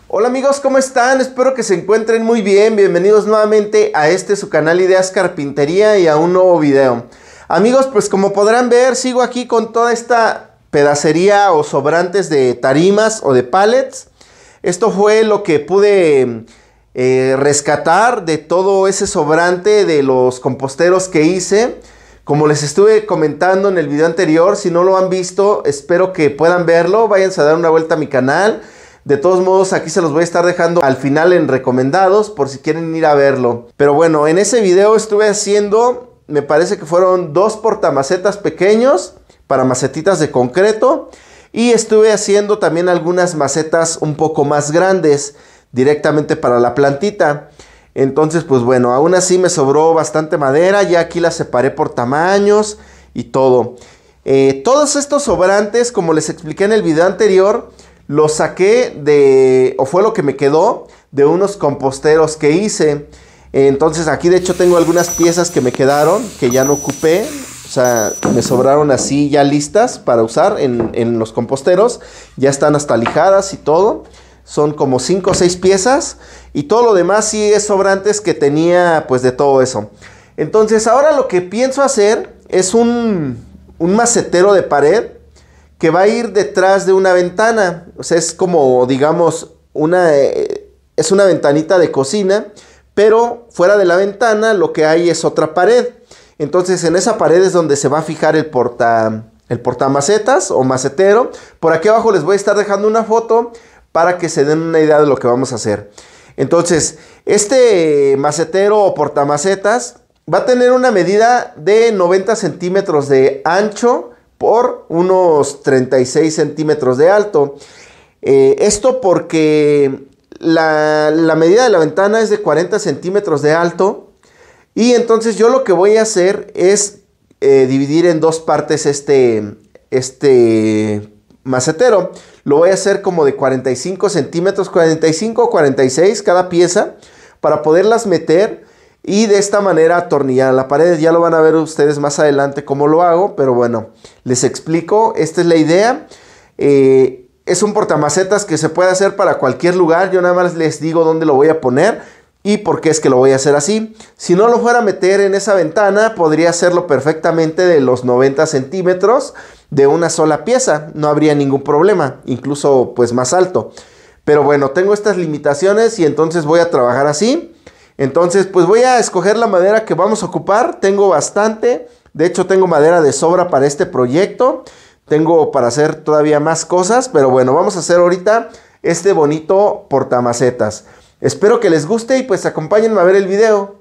Hola amigos, ¿cómo están? Espero que se encuentren muy bien. Bienvenidos nuevamente a su canal Ideas Carpintería y a un nuevo video. Amigos, pues como podrán ver, sigo aquí con toda esta pedacería o sobrantes de tarimas o de pallets. Esto fue lo que pude rescatar de todo ese sobrante de los composteros que hice. Como les estuve comentando en el video anterior, si no lo han visto, espero que puedan verlo. Váyanse a dar una vuelta a mi canal. De todos modos, aquí se los voy a estar dejando al final en recomendados por si quieren ir a verlo. Pero bueno, en ese video estuve haciendo, me parece que fueron 2 portamacetas pequeños para macetitas de concreto. Y estuve haciendo también algunas macetas un poco más grandes directamente para la plantita. Entonces, pues bueno, aún así me sobró bastante madera. Ya aquí la separé por tamaños y todo. Todos estos sobrantes, como les expliqué en el video anterior, los saqué de, o fue lo que me quedó, de unos composteros que hice. Entonces aquí de hecho tengo algunas piezas que me quedaron, que ya no ocupé. O sea, me sobraron así ya listas para usar en los composteros. Ya están hasta lijadas y todo. Son como 5 o 6 piezas. Y todo lo demás sí es sobrantes que tenía pues de todo eso. Entonces ahora lo que pienso hacer es un macetero de pared que va a ir detrás de una ventana. O sea, es como, digamos, es una ventanita de cocina, pero fuera de la ventana lo que hay es otra pared. Entonces, en esa pared es donde se va a fijar el portamacetas o macetero. Por aquí abajo les voy a estar dejando una foto para que se den una idea de lo que vamos a hacer. Entonces, este macetero o portamacetas va a tener una medida de 90 centímetros de ancho por unos 36 centímetros de alto. Esto porque la medida de la ventana es de 40 centímetros de alto. Y entonces yo lo que voy a hacer es dividir en 2 partes este macetero. Lo voy a hacer como de 45 centímetros, 45 o 46 cada pieza, para poderlas meter y de esta manera atornillar a la pared. Ya lo van a ver ustedes más adelante cómo lo hago, pero bueno, les explico. Esta es la idea. Es un portamacetas que se puede hacer para cualquier lugar. Yo nada más les digo dónde lo voy a poner y por qué es que lo voy a hacer así. Si no lo fuera a meter en esa ventana, podría hacerlo perfectamente de los 90 centímetros de una sola pieza. No habría ningún problema, incluso pues más alto. Pero bueno, tengo estas limitaciones y entonces voy a trabajar así. Entonces, pues voy a escoger la madera que vamos a ocupar. Tengo bastante. De hecho, tengo madera de sobra para este proyecto. Tengo para hacer todavía más cosas. Pero bueno, vamos a hacer ahorita este bonito portamacetas. Espero que les guste y pues acompáñenme a ver el video.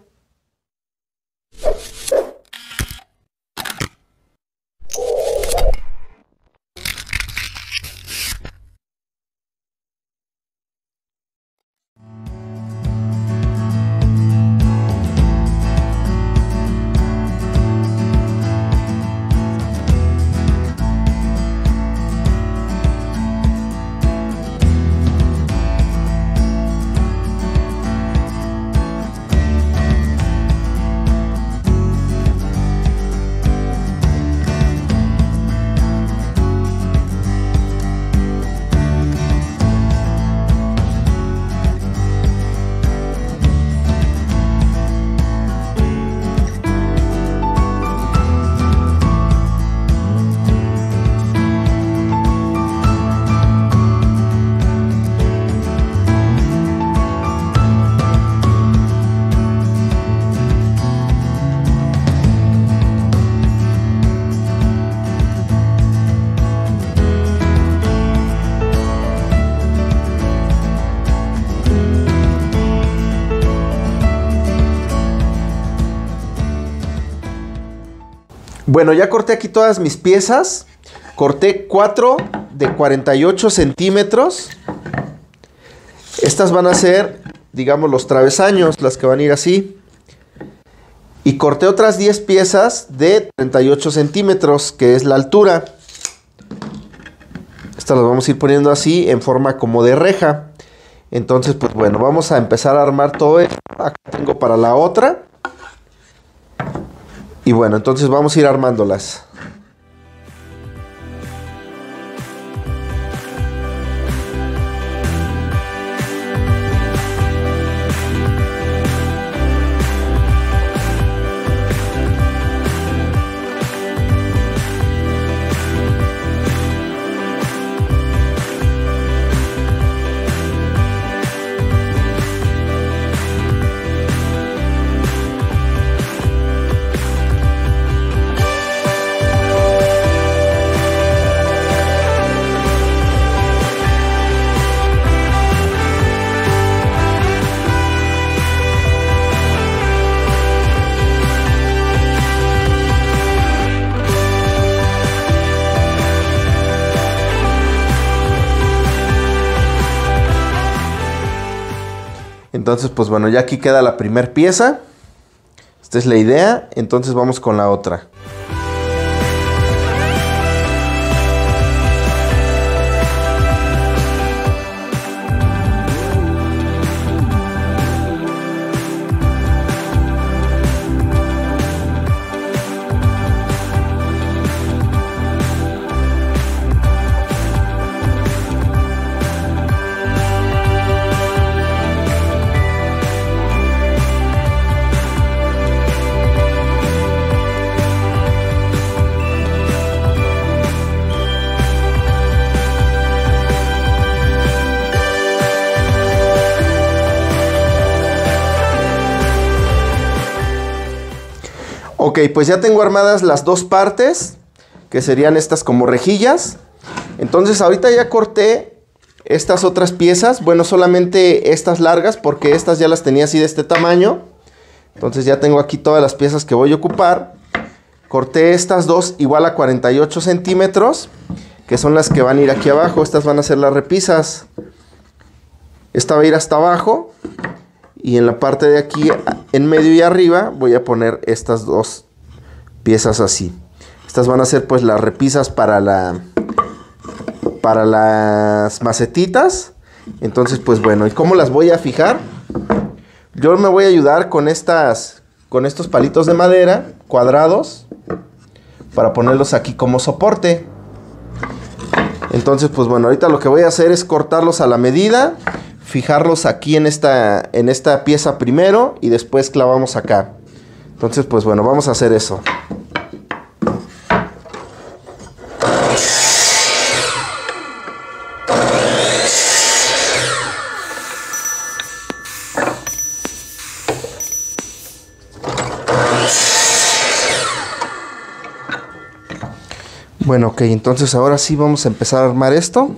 Bueno, ya corté aquí todas mis piezas. Corté 4 de 48 centímetros. Estas van a ser, digamos, los travesaños, las que van a ir así. Y corté otras 10 piezas de 38 centímetros, que es la altura. Estas las vamos a ir poniendo así, en forma como de reja. Entonces, pues bueno, vamos a empezar a armar todo esto. Acá tengo para la otra. Y bueno, entonces vamos a ir armándolas. Entonces pues bueno, ya aquí queda la primera pieza. Esta es la idea, entonces vamos con la otra. Ok, pues ya tengo armadas las dos partes, que serían estas como rejillas. Entonces ahorita ya corté estas otras piezas, bueno, solamente estas largas, porque estas ya las tenía así de este tamaño. Entonces ya tengo aquí todas las piezas que voy a ocupar. Corté estas dos igual a 48 centímetros, que son las que van a ir aquí abajo. Estas van a ser las repisas. Esta va a ir hasta abajo. Y en la parte de aquí, en medio y arriba, voy a poner estas dos piezas así. Estas van a ser pues las repisas para las macetitas. Entonces pues bueno, ¿y cómo las voy a fijar? Yo me voy a ayudar con estos palitos de madera cuadrados para ponerlos aquí como soporte. Entonces pues bueno, ahorita lo que voy a hacer es cortarlos a la medida, fijarlos aquí en esta pieza primero y después clavamos acá. Entonces pues bueno, vamos a hacer eso. Bueno, ok, entonces ahora sí vamos a empezar a armar esto.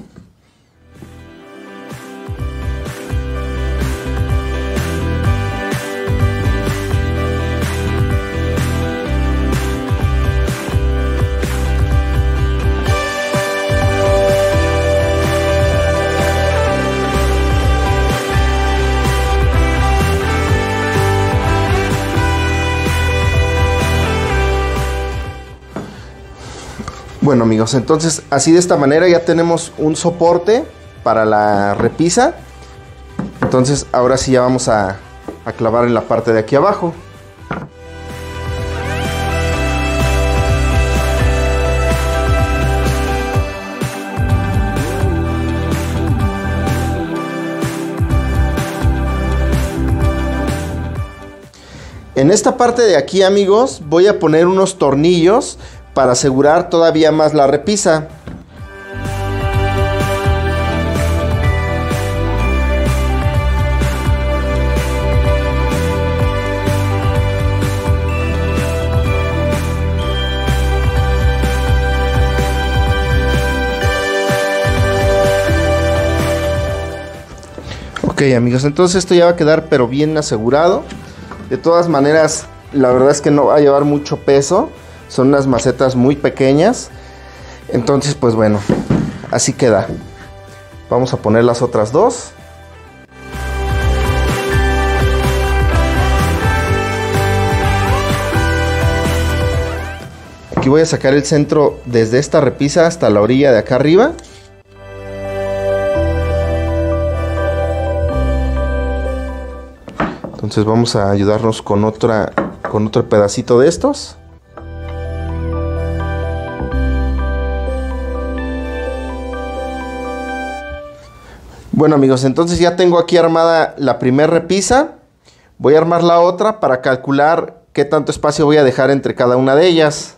Bueno amigos, entonces así de esta manera ya tenemos un soporte para la repisa. Entonces ahora sí ya vamos a clavar en la parte de aquí abajo. En esta parte de aquí amigos voy a poner unos tornillos para asegurar todavía más la repisa. Ok amigos, entonces esto ya va a quedar pero bien asegurado. De todas maneras, la verdad es que no va a llevar mucho peso. Son unas macetas muy pequeñas. Entonces pues bueno, así queda. Vamos a poner las otras dos. Aquí voy a sacar el centro desde esta repisa hasta la orilla de acá arriba. Entonces vamos a ayudarnos con otro pedacito de estos. Bueno amigos, entonces ya tengo aquí armada la primera repisa. Voy a armar la otra para calcular qué tanto espacio voy a dejar entre cada una de ellas.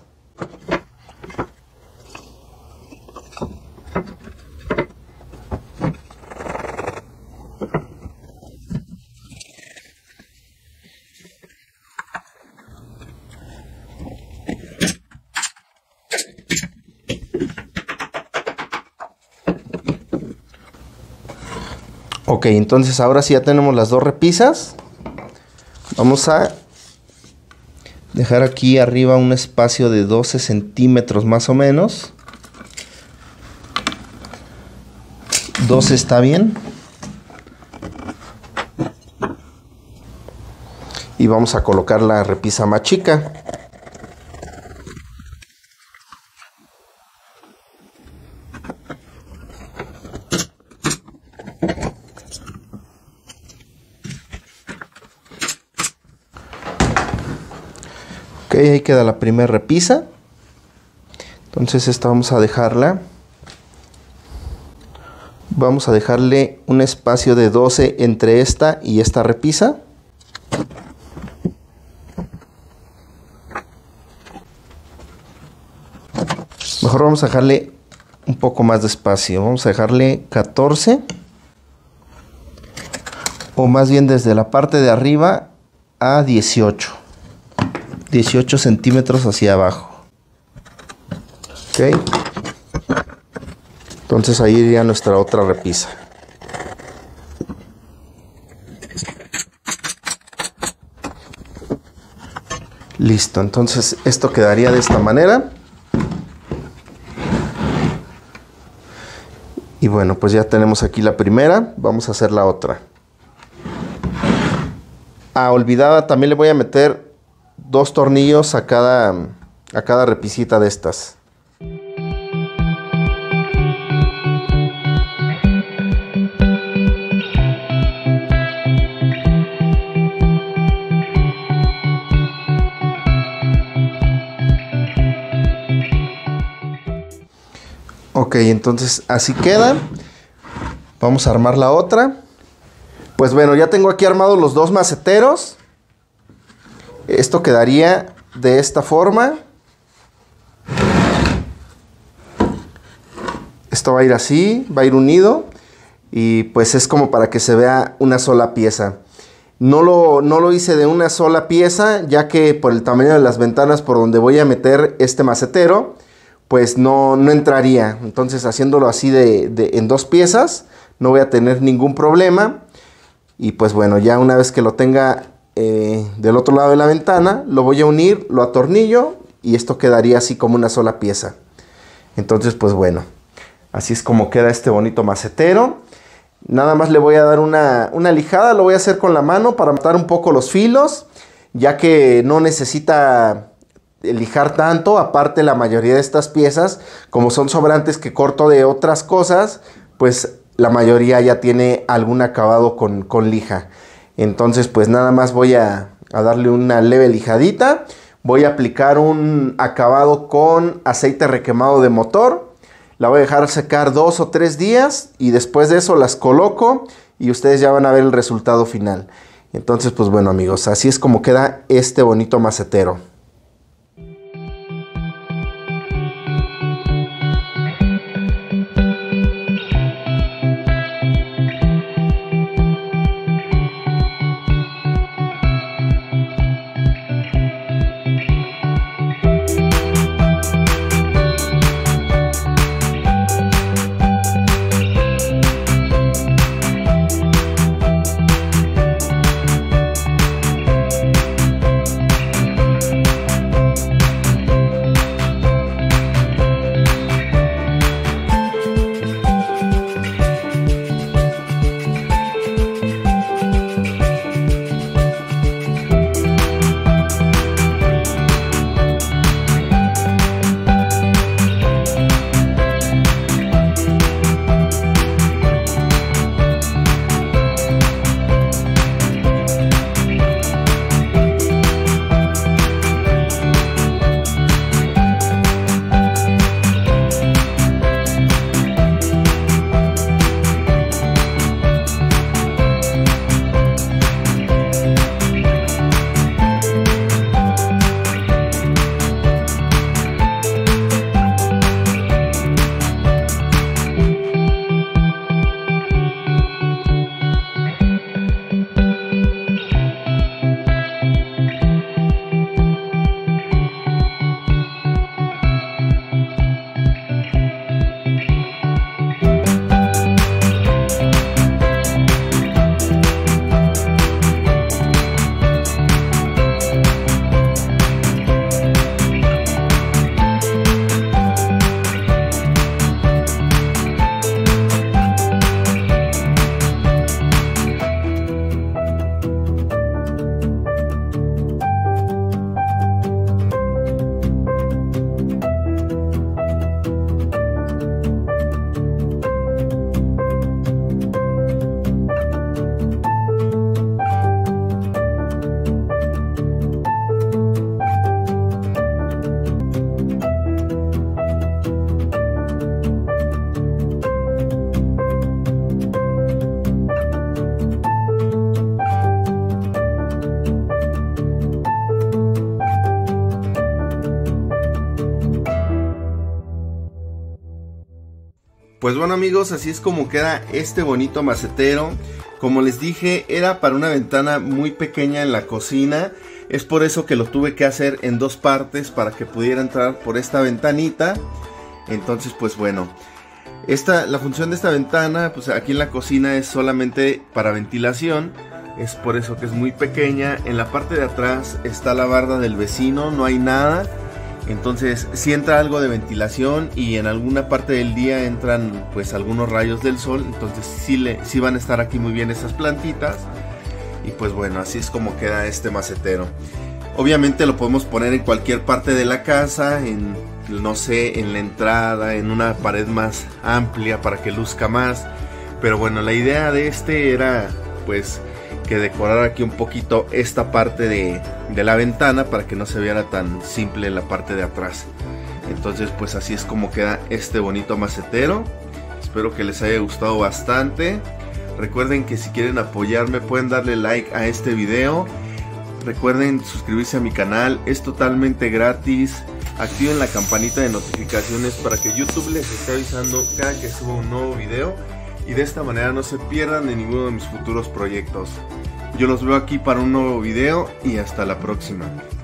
Ok, entonces ahora sí ya tenemos las dos repisas. Vamos a dejar aquí arriba un espacio de 12 centímetros más o menos. 12 está bien. y vamos a colocar la repisa más chica. Ok, ahí queda la primera repisa. Entonces esta vamos a dejarla. Vamos a dejarle un espacio de 12 entre esta y esta repisa. Mejor vamos a dejarle un poco más de espacio. Vamos a dejarle 14. O más bien desde la parte de arriba a 18. 18 centímetros hacia abajo. Ok. Entonces ahí iría nuestra otra repisa. Listo, entonces esto quedaría de esta manera. Y bueno, pues ya tenemos aquí la primera. Vamos a hacer la otra. Olvidada, también le voy a meter 2 tornillos a cada repisita de estas. Ok, entonces así queda. Vamos a armar la otra. Pues bueno, ya tengo aquí armados los 2 maceteros. Esto quedaría de esta forma. Esto va a ir así, va a ir unido. Y pues es como para que se vea una sola pieza. No lo hice de una sola pieza, ya que por el tamaño de las ventanas por donde voy a meter este macetero, pues no entraría. Entonces haciéndolo así en 2 piezas, no voy a tener ningún problema. Y pues bueno, ya una vez que lo tenga del otro lado de la ventana, lo voy a unir, lo atornillo y esto quedaría así como una sola pieza. Entonces pues bueno, así es como queda este bonito macetero. Nada más le voy a dar una lijada, lo voy a hacer con la mano para matar un poco los filos, ya que no necesita lijar tanto. Aparte, la mayoría de estas piezas, como son sobrantes que corto de otras cosas, pues la mayoría ya tiene algún acabado con lija. Entonces pues nada más voy a darle una leve lijadita. Voy a aplicar un acabado con aceite requemado de motor. La voy a dejar secar 2 o 3 días y después de eso las coloco y ustedes ya van a ver el resultado final. Entonces pues bueno amigos, así es como queda este bonito macetero. Pues bueno amigos, así es como queda este bonito macetero. Como les dije, era para una ventana muy pequeña en la cocina. Es por eso que lo tuve que hacer en dos partes para que pudiera entrar por esta ventanita. Entonces pues bueno, la función de esta ventana, pues aquí en la cocina es solamente para ventilación. Es por eso que es muy pequeña. En la parte de atrás está la barda del vecino, no hay nada. Entonces sí entra algo de ventilación y en alguna parte del día entran pues algunos rayos del sol. Entonces sí van a estar aquí muy bien esas plantitas. Y pues bueno, así es como queda este macetero. Obviamente lo podemos poner en cualquier parte de la casa, no sé, en la entrada, en una pared más amplia para que luzca más. Pero bueno, la idea de este era pues que decorar aquí un poquito esta parte de la ventana para que no se viera tan simple la parte de atrás. Entonces pues así es como queda este bonito macetero. Espero que les haya gustado bastante. Recuerden que si quieren apoyarme pueden darle like a este video. Recuerden suscribirse a mi canal, es totalmente gratis. Activen la campanita de notificaciones para que YouTube les esté avisando cada que suba un nuevo video. Y de esta manera no se pierdan de ninguno de mis futuros proyectos. Yo los veo aquí para un nuevo video y hasta la próxima.